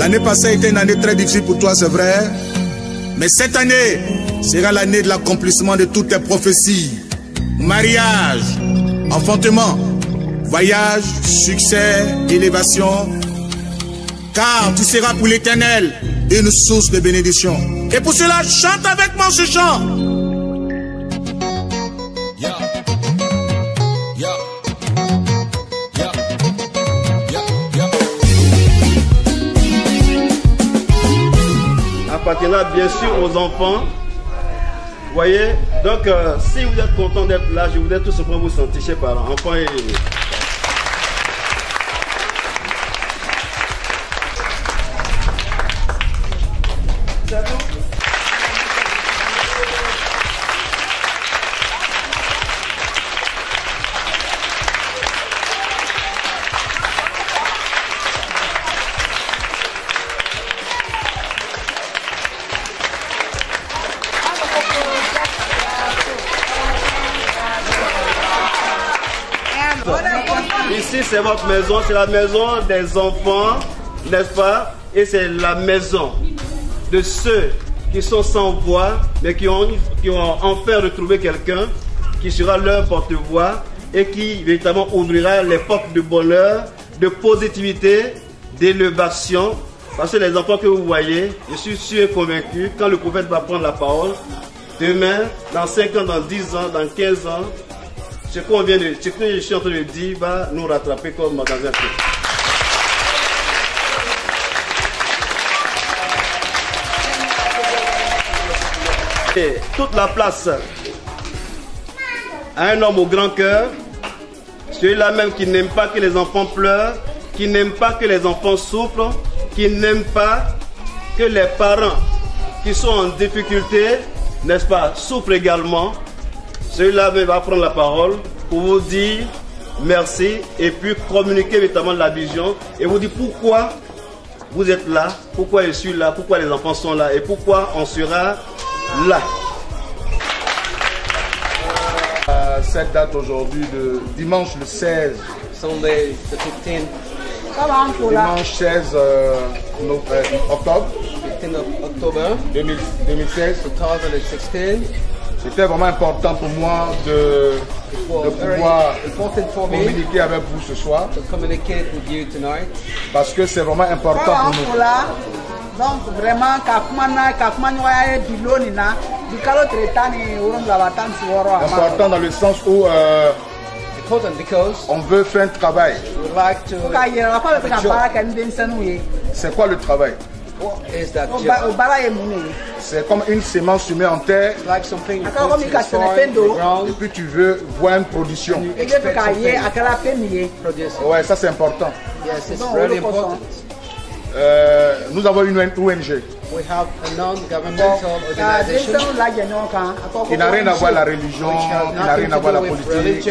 L'année passée a été une année très difficile pour toi, c'est vrai. Mais cette année sera l'année de l'accomplissement de toutes tes prophéties. Mariage, enfantement, voyage, succès, élévation. Car tu seras pour l'Éternel une source de bénédiction. Et pour cela, chante avec moi ce chant. Appartenant bien sûr aux enfants. Vous voyez, donc si vous êtes content d'être là, je voudrais tout simplement vous sentir chez parents, enfants et aînés. Ici, c'est votre maison, c'est la maison des enfants, n'est-ce pas? Et c'est la maison de ceux qui sont sans voix, mais qui ont enfin retrouvé quelqu'un qui sera leur porte-voix et qui véritablement ouvrira les portes de bonheur, de positivité, d'élévation. Parce que les enfants que vous voyez, je suis sûr et convaincu, quand le prophète va prendre la parole, demain, dans 5 ans, dans 10 ans, dans 15 ans, ce que je suis en train de dire va nous rattraper comme dans un film. Et toute la place à un homme au grand cœur, celui-là même qui n'aime pas que les enfants pleurent, qui n'aime pas que les enfants souffrent, qui n'aime pas que les parents qui sont en difficulté, n'est-ce pas, souffrent également. Celui-là va prendre la parole pour vous dire merci et puis communiquer véritablement la vision et vous dire pourquoi vous êtes là, pourquoi je suis là, pourquoi les enfants sont là et pourquoi on sera là. Cette date aujourd'hui de dimanche le 16. Sunday the 15th. Dimanche 16 octobre 15th of October 2016. 2016. C'était vraiment important pour moi de pouvoir communiquer avec vous ce soir. Parce que c'est vraiment important pour nous. Donc vraiment, important dans le sens où on veut faire un travail. C'est quoi le travail? C'est comme une semence semée en terre et puis tu veux voir une production. Ouais, ça c'est important. Nous avons une ONG. We have a non-governmental organization qui n'a rien à voir la religion, qui n'a rien à voir la politique.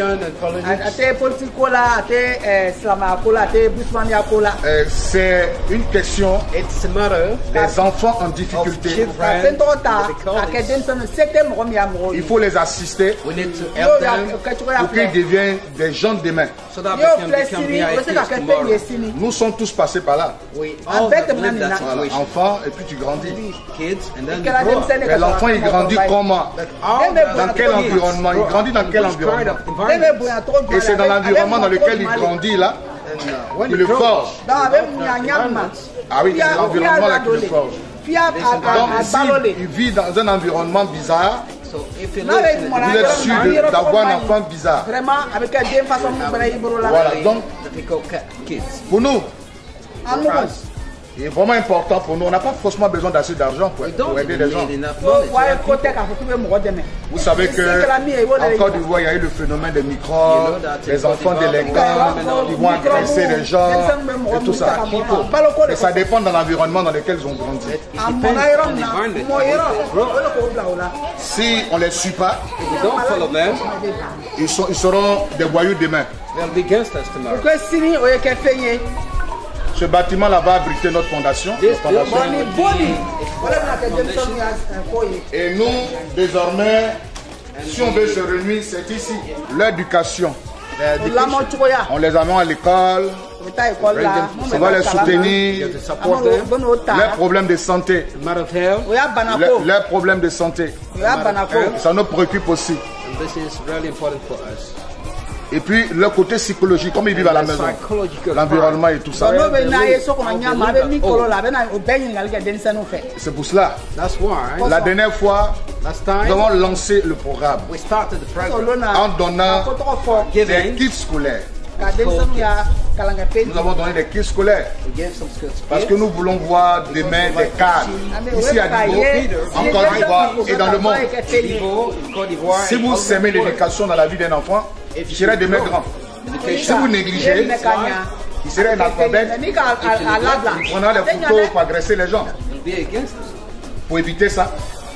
C'est une question des enfants en difficulté. Il faut les assister pour qu'ils deviennent des gens de demain. Nous sommes tous passés par là. Enfants et puis tu grandis. Mais l'enfant il grandit comment? Dans quel environnement? Il grandit dans quel environnement? Et c'est dans l'environnement dans lequel il grandit là qu'il le forge. Ah oui, c'est l'environnement là qui le forge. Donc s'il vit dans un environnement bizarre, vous êtes sûr d'avoir un enfant bizarre. Voilà, donc pour nous, c'est vraiment important pour nous. On n'a pas forcément besoin d'assez d'argent pour aider les gens. Vous savez qu'en Côte d'Ivoire, il y a eu le phénomène des microbes, les enfants délinquants qui vont agresser les gens et tout ça. Et ça dépend de l'environnement dans lequel ils ont grandi. Si on ne les suit pas, ils seront des voyous demain. Ce bâtiment-là va abriter notre fondation. Et nous, désormais, si on veut se réunir, c'est ici. L'éducation On les amène à l'école. On va les soutenir. Les problèmes de santé. Les problèmes de santé. Ça nous préoccupe aussi. Et puis le côté psychologique, comme ils vivent à la maison, l'environnement et tout ça. C'est pour cela. La dernière fois, nous avons lancé le programme en donnant des kits scolaires. Nous avons donné des kits scolaires parce que nous voulons voir demain des cadres ici à Divo, en Côte d'Ivoire et dans le monde. Si vous aimez l'éducation dans la vie d'un enfant, il serait demain grand. Si vous négligez, il serait un alphabète. Il prendra les couteaux pour agresser les gens. Pour éviter ça,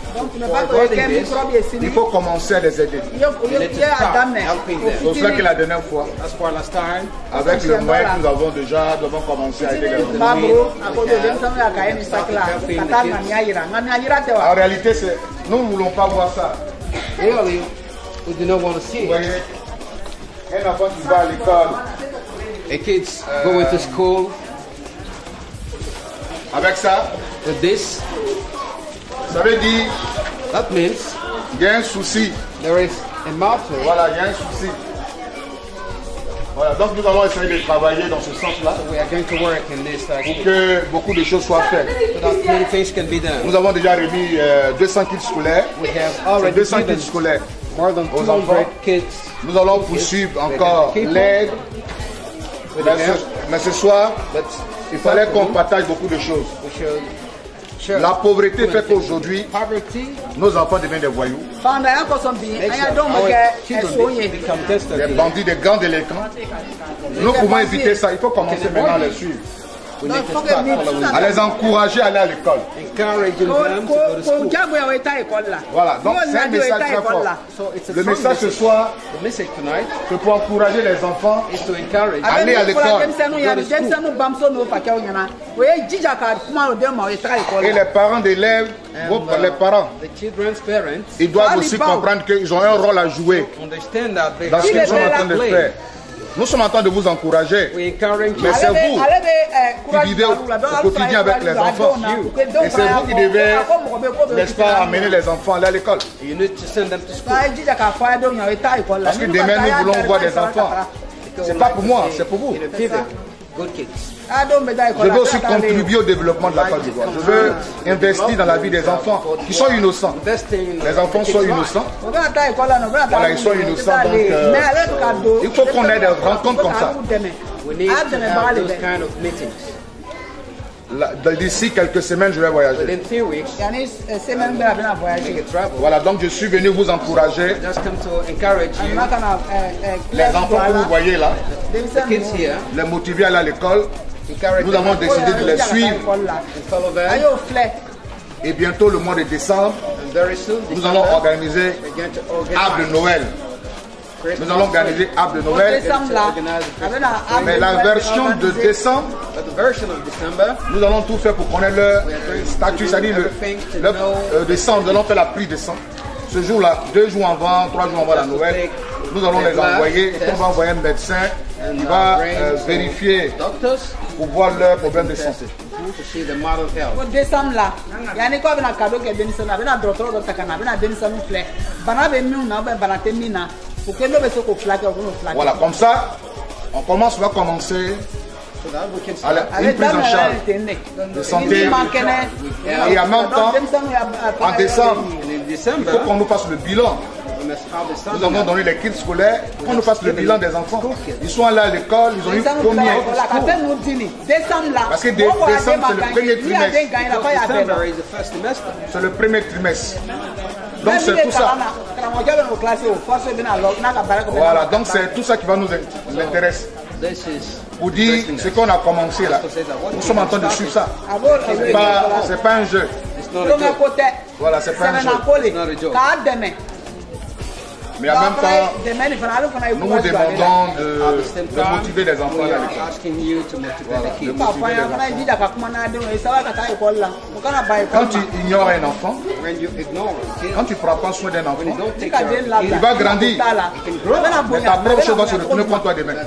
il faut commencer à les aider. C'est pour cela que la dernière fois, avec le moyen que nous avons déjà, nous avons commencé à aider les enfants. En réalité, nous ne voulons pas voir ça. Vous voyez, un enfant qui va à l'école, kids going to school, avec ça, with this, ça veut dire that means il y a un souci. there is a matter. Voilà, il y a un souci. Voilà, donc nous allons essayer de travailler dans ce sens-là We are going to work in this pour que beaucoup de choses soient faites. so that many things can be done. Nous avons déjà remis 200 kits scolaires. We have C'est already 200 given kits scolaires more than aux 200 enfants. kids. Nous allons poursuivre encore l'aide. Mais ce soir, il fallait qu'on partage beaucoup de choses. La pauvreté fait qu'aujourd'hui, nos enfants deviennent des voyous, des bandits, des grands délinquants. Nous pouvons éviter ça. Il faut commencer maintenant à les suivre, à les encourager à aller à l'école. Voilà, donc c'est un message très fort. Le message ce soir, c'est pour encourager les enfants à aller à l'école. Et les parents d'élèves, les parents, ils doivent aussi comprendre qu'ils ont un rôle à jouer dans ce qu'ils sont en train de faire. Nous sommes en train de vous encourager, mais c'est vous qui vivez au quotidien avec les enfants. Et c'est vous qui devez, n'est-ce pas, amener les enfants à aller à l'école. Parce que demain, nous voulons voir des enfants. C'est pas pour moi, c'est pour vous. Je veux aussi contribuer au développement de la Côte d'Ivoire. Je veux investir dans la vie des enfants qui sont innocents. Les enfants sont innocents. Voilà, ils sont innocents. Donc, il faut qu'on ait des rencontres comme ça. D'ici quelques semaines, je vais voyager. Voilà, donc je suis venu vous encourager. Les enfants que vous voyez là, les motiver à aller à l'école. Nous avons décidé de les suivre. Et bientôt, le mois de décembre, nous allons organiser arbre de Noël. Nous allons organiser arbre de Noël. Mais la version de décembre, nous allons tout faire pour connaître leur statut, c'est-à-dire le décembre. Nous allons faire la pluie décembre. Ce jour-là, 2 jours avant, 3 jours avant la Noël, nous allons les envoyer. On va envoyer un médecin qui va vérifier pour voir leurs problèmes de santé. Voilà, comme ça, on va commencer une prise en charge de santé. Et en même temps, en décembre, il faut qu'on nous fasse le bilan. Nous avons donné les kits scolaires, qu'on nous fasse le bilan des enfants. Ils sont allés à l'école, ils ont eu combien? Parce que décembre, c'est le premier trimestre. C'est le premier trimestre. Donc c'est tout ça. Voilà, donc c'est tout ça qui va nous intéresser. Pour dire ce qu'on a commencé là. Nous sommes en train de suivre ça. C'est pas un jeu. Voilà, c'est pas un jeu. Mais en même temps, nous vous demandons de motiver les enfants à l'école. Quand tu ignores un enfant, quand tu ne prends pas soin d'un enfant, il va grandir. Mais ta propre chose va se retourner contre toi demain.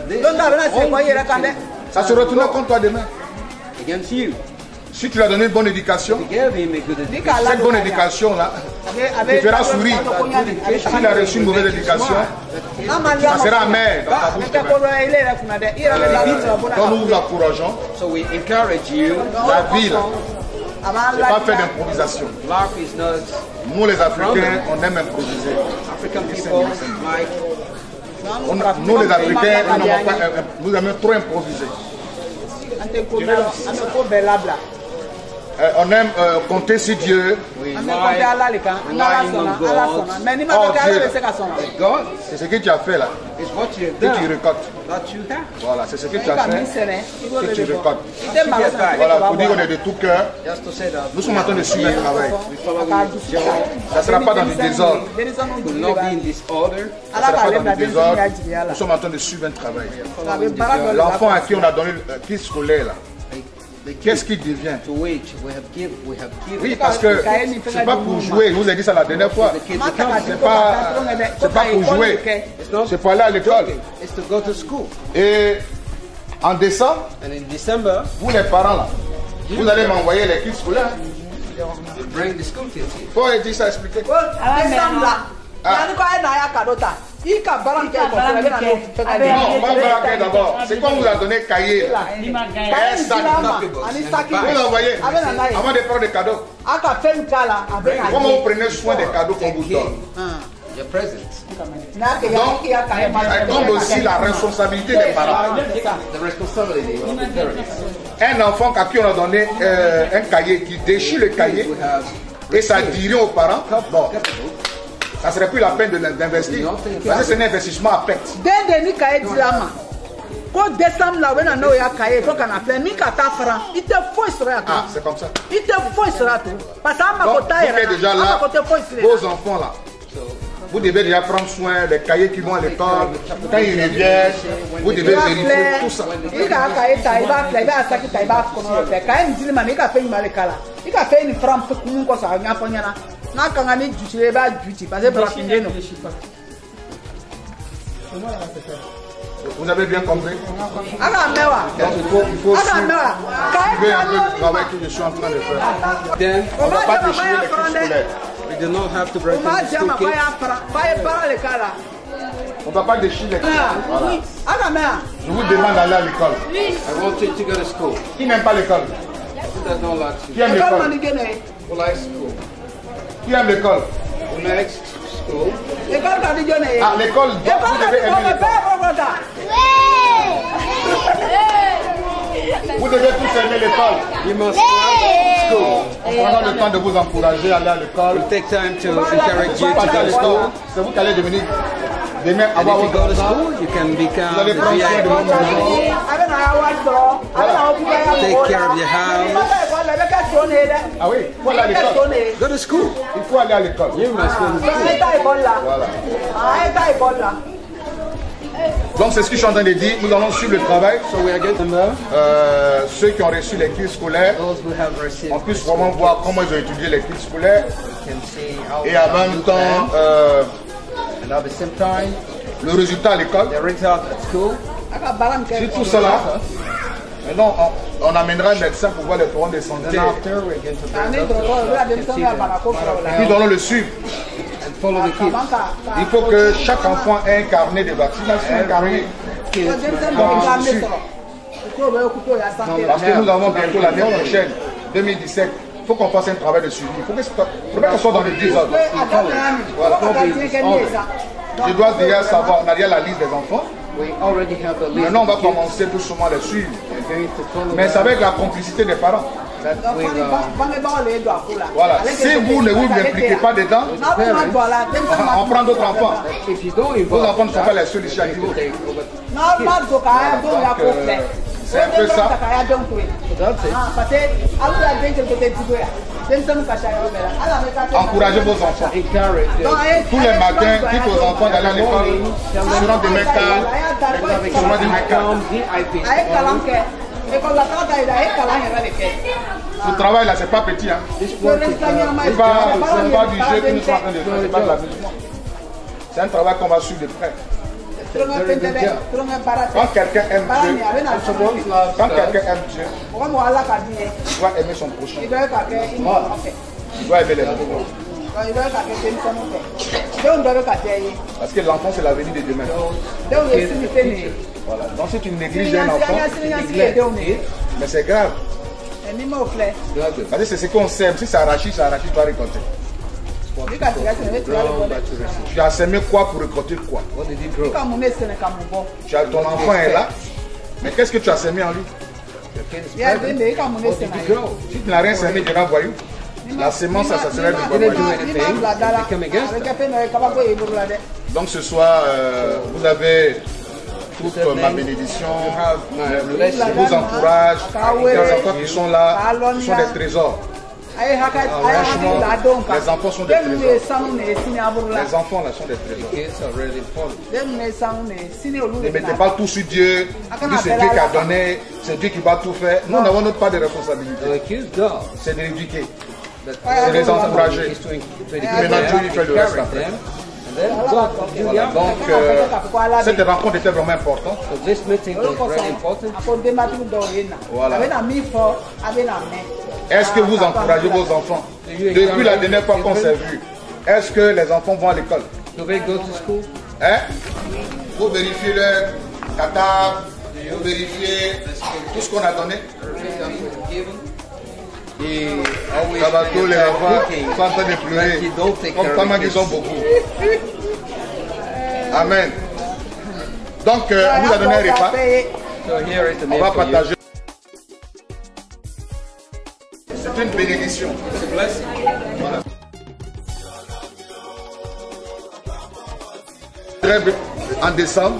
Ça se retourne contre toi demain. Si tu lui as donné une bonne éducation, cette bonne éducation-là te fera sourire. S'il a reçu une mauvaise éducation, ça sera amer dans ta bouche demain. Donc nous vous encourageons. La vie, ce n'est pas fait d'improvisation. Nous les Africains, on aime improviser. Nous les Africains, nous aimons trop improviser. On aime compter sur Dieu. C'est ce que tu as fait là. Que tu récoltes. Voilà, c'est ce que tu as fait. Que tu récoltes. Voilà, pour dire qu'on est de tout cœur. Nous sommes en train de suivre un travail. Ça ne sera pas dans du désordre. Ça ne sera pas dans du désordre. Nous sommes en train de suivre un travail. L'enfant à qui on a donné le kit scolaire là. Qu'est-ce qu'il devient? Oui, parce que c'est pas pour jouer. Je vous ai dit ça la dernière fois. C'est pas pour jouer. C'est pour aller à l'école. Et en décembre, vous les parents là, vous allez m'envoyer les kits scolaires. Faut dire ça, expliquer. Non, pas d'abord. C'est quoi vous a donné cahier là? Un sac. Vous l'envoyez avant de prendre des cadeaux. Comment vous prenez soin des cadeaux qu'on vous donne? Donc, elle tombe aussi la responsabilité des parents. Un enfant à qui on a donné un cahier qui déchire le cahier et ça dirait aux parents, bon, ça serait plus la peine d'investir. Parce que c'est un investissement à perte. Ah, c'est comme ça. Donc, vous êtes déjà là, vos enfants là. Vous devez déjà prendre soin des cahiers qui vont à l'école. Quand ils reviennent, vous devez vérifier tout ça. Vous avez bien compris? Donc il faut suivre un peu le travail que je suis en train de faire. On ne va pas déchirer les cours scolaires. We do not have to break into school kids. On ne va pas déchirer les cours. Voilà. Je vous demande d'aller à l'école. I want you to go to school. Qui n'aime pas l'école? Who does not like Qui aime l'école? Who likes school? Qui aime l'école? Who likes school? Ah, l'école, vous devez aimer l'école. Vous devez tous aimer l'école. You must love school. On prendra le temps de vous encourager à aller à l'école. We'll take time to encourage you to go to school. C'est vous qui allez devenir demain And avoir if you votre go to argent. school, you can become Vous allez the prendre soin de votre maison. Take care of your house. Ah oui, il faut aller à l'école. Go to school. Il faut aller à l'école. You must go to school. Voilà. Donc c'est ce que je suis en train de dire. Nous allons suivre le travail. So we are going to Ceux qui ont reçu les kits scolaires, those who have received. on puisse vraiment voir comment ils ont étudié les kits scolaires. Can see how Et en même temps, and at the same time, le résultat à l'école. the result at school. Si tout cela, maintenant on amènera un médecin pour voir les problèmes de santé. Then after we're going to bring Nous allons le suivre. and follow the kids. Il faut que chaque enfant ait un carnet de vaccination, un carnet. Parce que nous avons bientôt l'année prochaine, 2017. Il faut qu'on fasse un travail de suivi. Il faut qu'on soit dans le désordre. Voilà. Je dois déjà savoir, on a déjà la liste des enfants. We already have the list. Maintenant, on va commencer doucement à les suivre. We're going to follow Mais c'est avec la complicité des parents. that with Voilà. Si vous ne vous impliquez pas dedans, on prend d'autres enfants. if you don't Vos involve enfants ne sont pas les seuls ici à niveau. take over. C'est un peu ça. Encouragez vos enfants. Tous les matins, dites aux enfants d'aller à l'école. Seront des mecs Le travail là, c'est pas petit. Hein. C'est pas du jeu que nous sommes en train de faire. C'est pas de l'amusement. C'est un travail qu'on va suivre de près. Quand quelqu'un aime Dieu, il doit aimer son prochain. Il doit aimer les enfants. Parce que l'enfant, c'est l'avenir de demain. Voilà. Donc si tu négliges un enfant, mais c'est grave. Parce que c'est ce qu'on sème. Si ça arrache, tu vas récolter. Tu as semé quoi pour récolter quoi? Ton enfant est là, mais qu'est-ce que tu as semé en lui? Si tu n'as rien semé, tu n'as voyou. La semence, ça serait du voyou. Donc ce soir, vous avez toute ma bénédiction. Je vous encourage. Les enfants qui sont là sont des trésors. Franchement, les enfants sont des trésors. Les enfants là sont des trésors. Ne mettez pas tout sur Dieu. Dieu c'est Dieu qui a donné, c'est Dieu qui va tout faire. Nous n'avons notre part de responsabilité. C'est de l'éduquer. C'est de les encourager. Maintenant Dieu lui fait le reste après. Voilà, donc cette rencontre était vraiment importante. Voilà. Est-ce que vous encouragez vos enfants? Depuis la dernière fois qu'on s'est vu, est-ce que les enfants vont à l'école? Hein? Vous vérifiez leur cathare, vous vérifiez tout ce qu'on a donné. Tous les enfants sont en train de pleurer. Comme tellement qu'ils sont beaucoup. Amen. Donc, on vous a donné un repas. On va partager. C'est une bénédiction. Voilà. En décembre,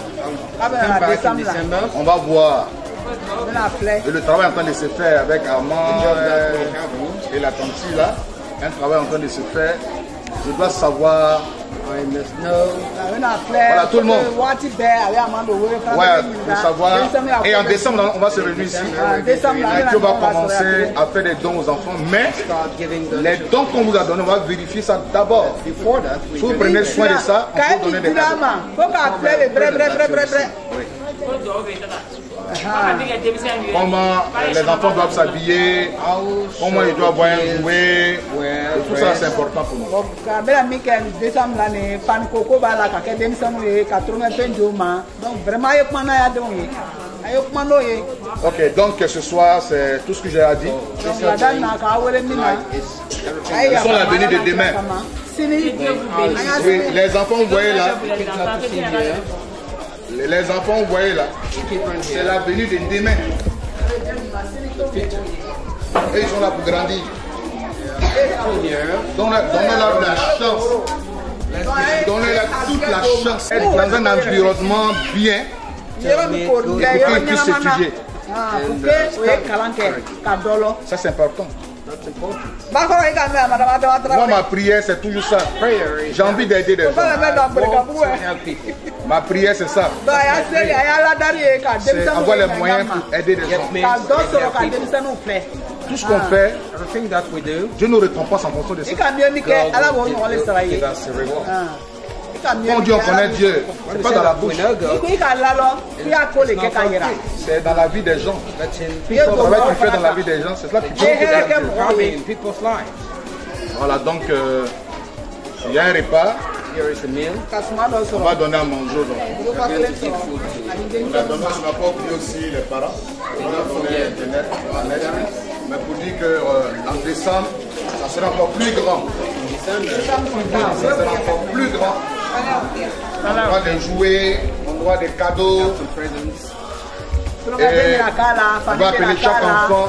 on va voir. Et le travail est en train de se faire avec Armand et la tante là. Un travail en train de se faire. Je dois savoir. Voilà, tout le monde. Ouais, pour savoir. Et en décembre, on va se réunir ici. Et Dieu va commencer à faire des dons aux enfants. Mais les dons qu'on vous a donnés, on va vérifier ça d'abord. Si vous prenez soin de ça, on peut donner des cadeaux. Comment les enfants doivent s'habiller, comment ils doivent voir un jouet, tout ça c'est important pour nous. Ok, donc ce soir c'est tout ce que j'ai à dire. Ils sont la venue de demain. Oui, les enfants, vous voyez là. Les enfants, vous voyez là, c'est la venue de demain. Et ils sont là pour grandir. Donnez-leur la chance. Donnez-leur toute la chance. Être dans un environnement bien pour qu'ils puissent étudier. Ça c'est important. Moi, ma prière, c'est toujours ça. J'ai envie d'aider des gens. Ma prière, c'est ça. C'est avoir les moyens pour aider des gens. Tout ce qu'on fait, Dieu nous récompense en fonction de ça. Quand Dieu, on connaît Dieu, c'est pas dans la bouche. C'est dans la vie des gens. Le travail qu'il fait dans la vie des gens, c'est cela qui peut. Voilà, donc il y a un repas. On va donner à manger. On va donner, on n'a pas oublié aussi les parents. On va donner des nets, mais pour dire qu'en décembre, ça sera encore plus grand. Ça sera encore plus grand. On aura des jouets, on aura des cadeaux. Et on va appeler chaque enfant.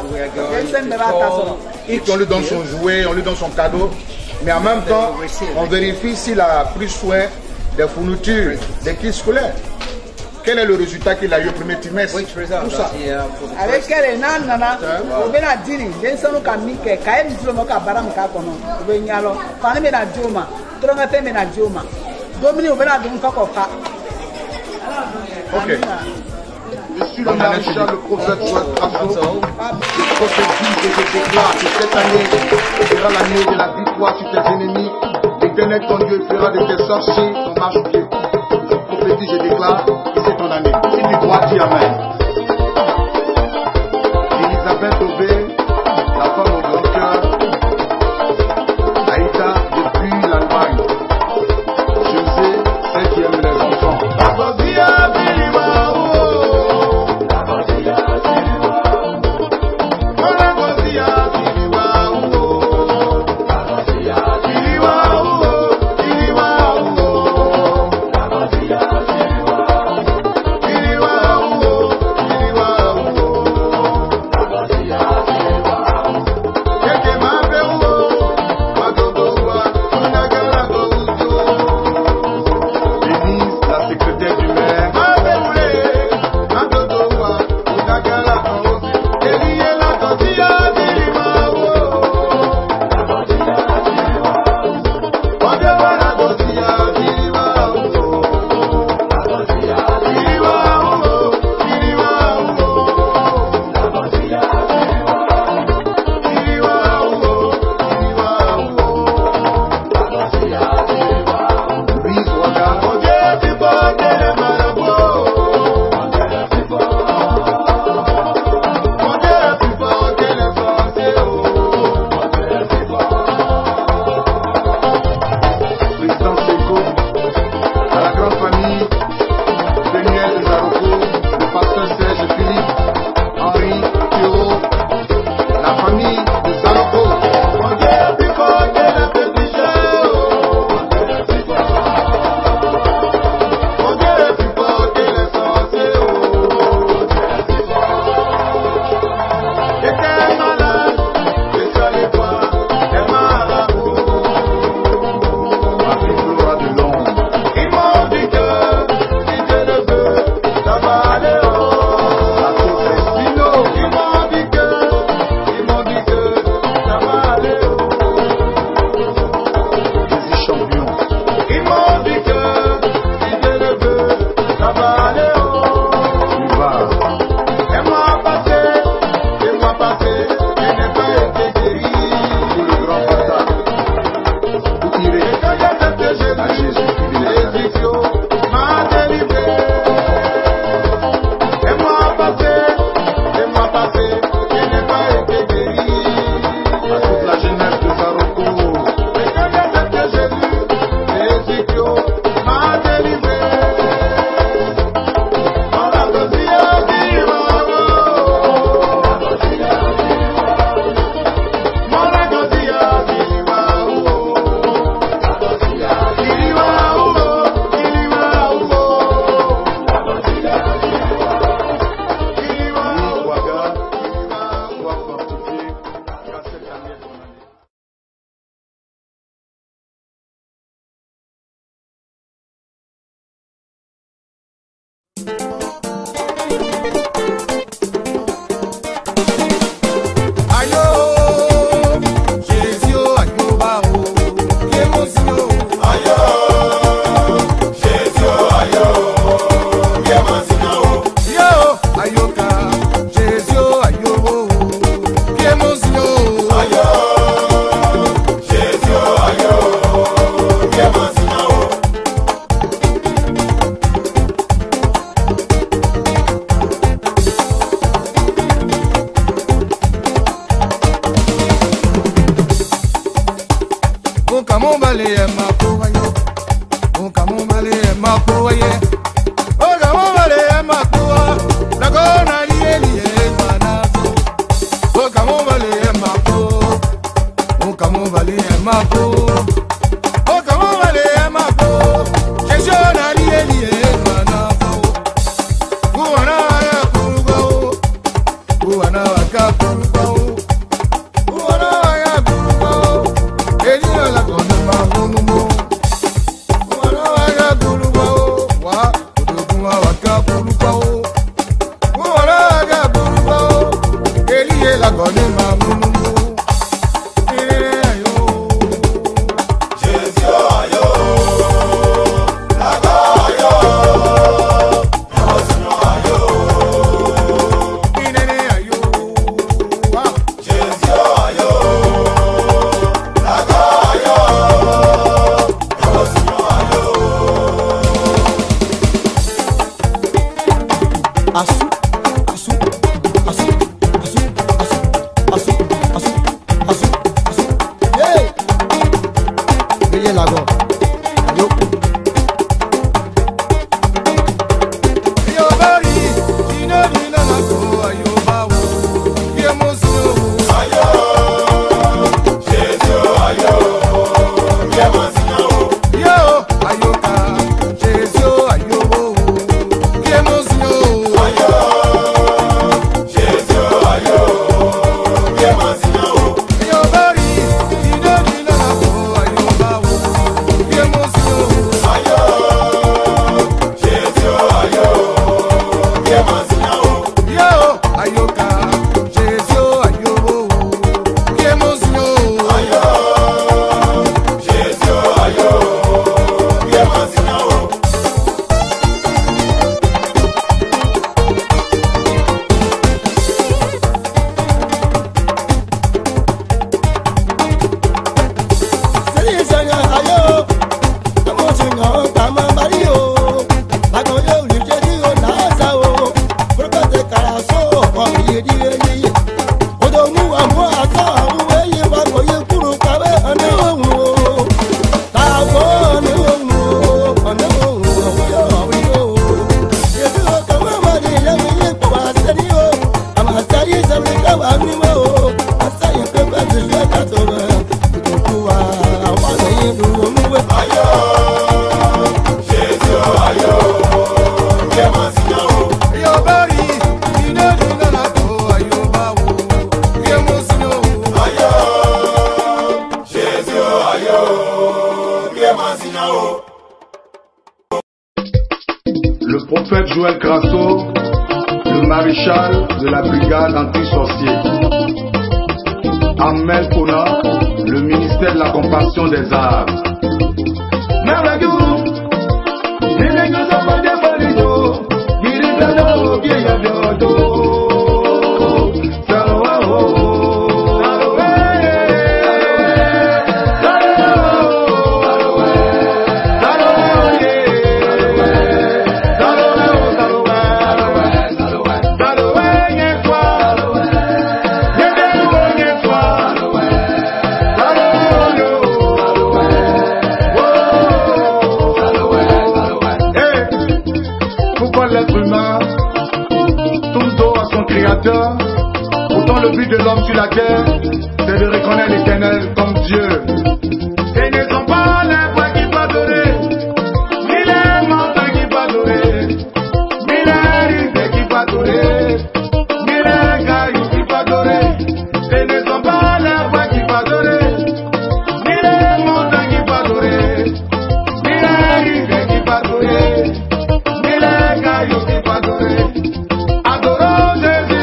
Et on lui donne son jouet, on lui donne son cadeau. Mais en même temps, on vérifie s'il a pris soin des fournitures, des kits scolaires. Quel est le résultat qu'il a eu au premier trimestre? Tout ça. Avec quel nana, on va dire, j'ai son camik, Kaem Zlomoka Baram Kakono, Vegnalo, Panemena Joma, Tronatemena Joma, Domini Vena Dunkoka. Ok. Je suis le maréchal, le prophète Ouattara. Je prophétise et je déclare que cette année sera l'année de la victoire sur tes ennemis. L'Éternel ton Dieu fera de tes sorciers ton marche-pied. Je prophétise, je déclare que c'est ton année. Si tu crois, dis Amen. Elisabeth Aubé, la femme au grand cœur. Aïda depuis l'Allemagne. José, celle qui aime les enfants. Waka Le prophète Joël Grasso, le maréchal de la brigade anti-sorcier. Ahmed Kona, le ministère de la compassion des arts. Pourtant le but de l'homme sur la terre, c'est de reconnaître l'Éternel comme Dieu. Et ne sont pas les voix qui peuvent adorer, ni les montagnes qui peuvent adorer, ni les rivières qui peuvent adorer, ni les cailloux qui peuvent adorer. Et ne sont pas les voix qui peuvent adorer, ni les montagnes qui peuvent adorer, ni les rivières qui peuvent adorer, ni les cailloux qui peuvent adorer. Adorons Jésus.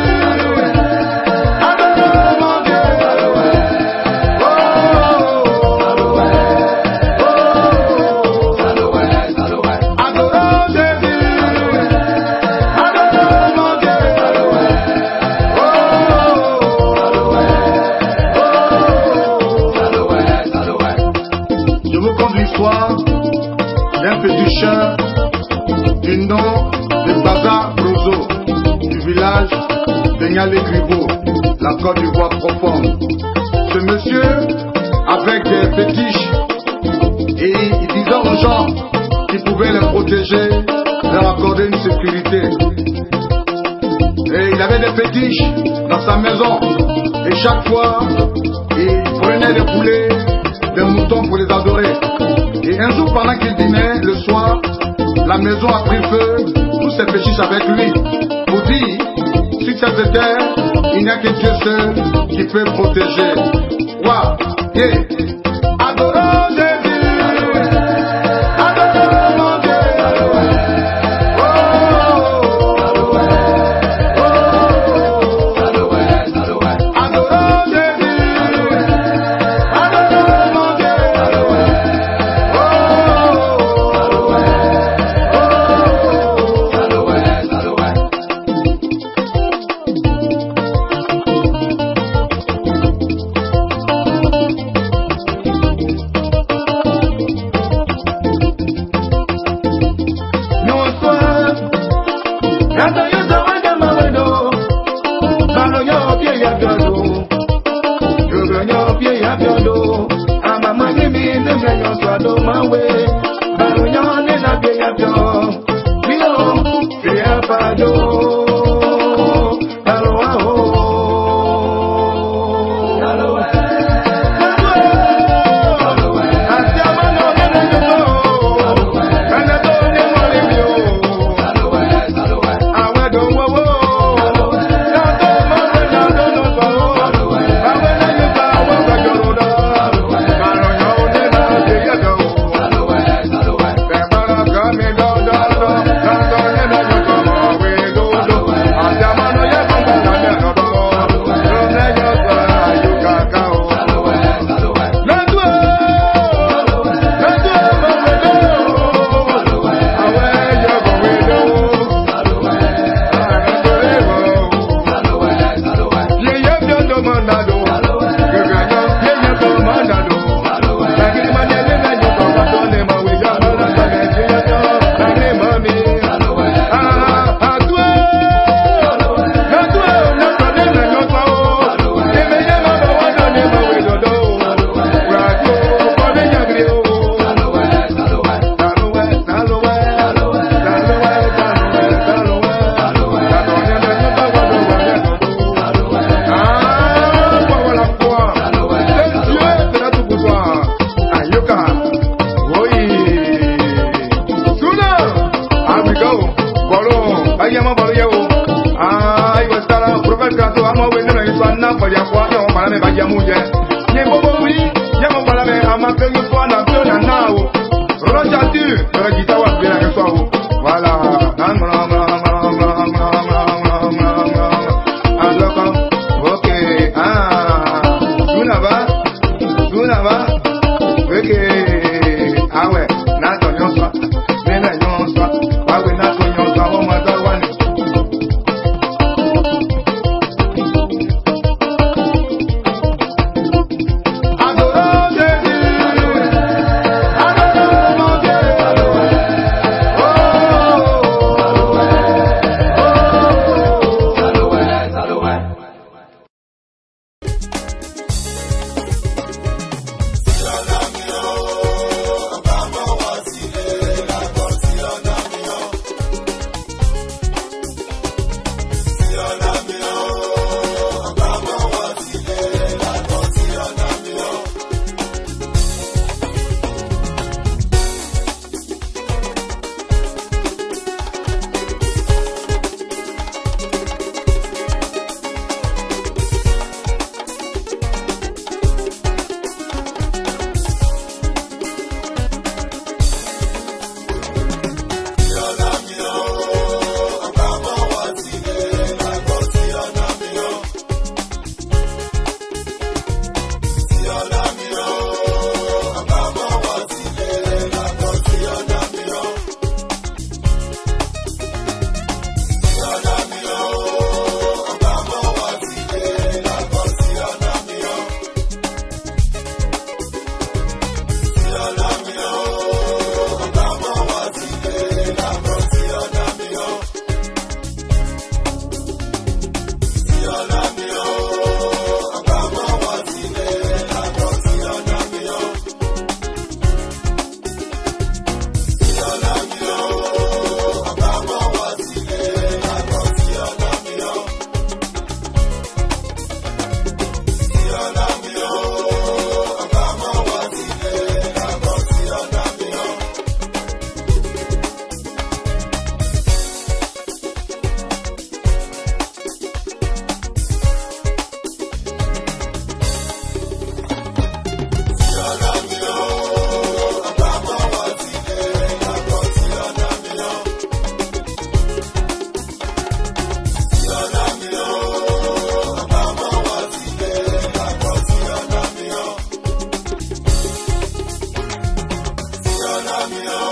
D'un petit chien du nom de Baza Brozo, du village de Nialé-Gribo, la Côte d'Ivoire profonde. Ce monsieur, avec des fétiches, et il disait aux gens qu'il pouvait les protéger, leur accorder une sécurité. Et il avait des fétiches dans sa maison, et chaque fois, il prenait des poulets, des moutons pour les adorer. Et un jour, pendant qu'il dînait, le soir, la maison a pris feu, tous ses fétiches avec lui. Pour dire, sur cette terre, il n'y a que Dieu seul qui peut protéger. Waouh! Yeah. Adorons Jésus! Adorons mon Dieu! Adorons Jésus! Adorons mon Dieu! Pardon. fait cadeau, à moi, oui, non, il soit n'a pas de quoi, et on parle avec Yamouye. N'y bobo, oui, Yamou parle avec Amape, you soit n'a plus d'un nao. Rojatu, le guitare va bien avec toi. Voilà. Ok. Ah. Tunava. Ok. Ah ouais. Nato nyonsa. Mena nyonsa. Wawe nato nyonsa. Wama zawani. Namio.